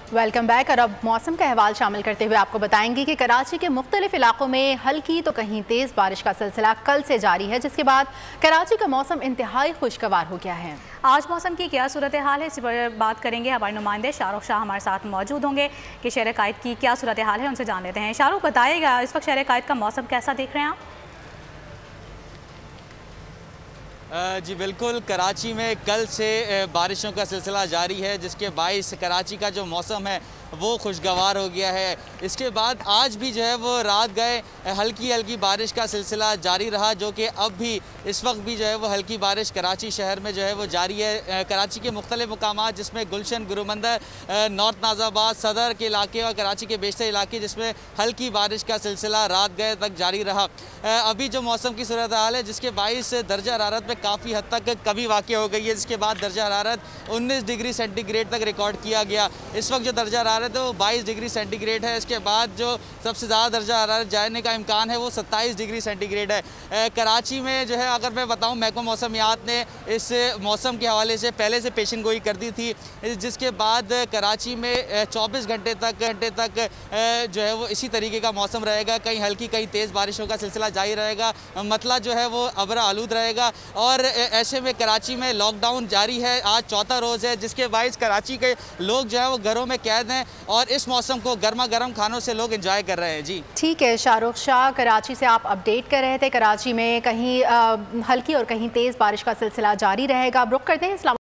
Welcome back. और अब मौसम का अहवाल शामिल करते हुए आपको बताएंगे कि कराची के मुख्तलिफ इलाकों में हल्की तो कहीं तेज़ बारिश का सिलसिला कल से जारी है, जिसके बाद कराची का मौसम इंतहाई खुशगवार हो गया है। आज मौसम की क्या सूरत हाल है, इस पर बात करेंगे। हमारे नुमाइंदे शाहरुख शाह हमारे साथ मौजूद होंगे कि शहर कायद की क्या सूरत हाल है, उनसे जान लेते हैं। शाहरुख, बताइएगा इस वक्त शहर कायद का मौसम कैसा देख रहे हैं आप? जी बिल्कुल, कराची में कल से बारिशों का सिलसिला जारी है, जिसके बायस कराची का जो मौसम है वो खुशगवार हो गया है। इसके बाद आज भी जो है वो रात गए हल्की हल्की बारिश का सिलसिला जारी रहा, जो कि अब भी इस वक्त भी जो है वो हल्की बारिश कराची शहर में जो है वो जारी है। कराची के मुख्तलिफ मुकामात जिसमें गुलशन, गुरुमंदर, नॉर्थ नाज़ाबाद, सदर के इलाके और कराची के बेशतर इलाके जिसमें हल्की बारिश का सिलसिला रात गए तक जारी रहा। अभी जो मौसम की सूरत हाल है, जिसके बायस दर्जा हरारत में काफ़ी हद तक कमी वाक़ हो गई है, जिसके बाद दर्जा हरारत 19 डिग्री सेंटीग्रेड तक रिकॉर्ड किया गया। इस वक्त जो दर्जा हरारत है वो 22 डिग्री सेंटीग्रेड है। इसके बाद जो सबसे ज़्यादा दर्जा हरारत जाने का इम्कान है वो 27 डिग्री सेंटीग्रेड है। कराची में जो है, अगर मैं बताऊं, महकमा मौसमियात ने इस मौसम के हवाले से पहले से पेशन गोई कर दी थी, जिसके बाद कराची में 24 घंटे तक जो है वो इसी तरीके का मौसम रहेगा। कहीं हल्की कहीं तेज़ बारिशों का सिलसिला जारी रहेगा। मतला जो है वो अबरा आलूद रहेगा और ऐसे में कराची में लॉकडाउन जारी है। आज चौथा रोज़ है, जिसके बायस कराची के लोग जो है वो घरों में कैद हैं और इस मौसम को गर्मा गर्म खानों से लोग एंजॉय कर रहे हैं। जी ठीक है, शाहरुख शाह कराची से आप अपडेट कर रहे थे। कराची में कहीं हल्की और कहीं तेज़ बारिश का सिलसिला जारी रहेगा। अब रुख करते हैं इस्लाम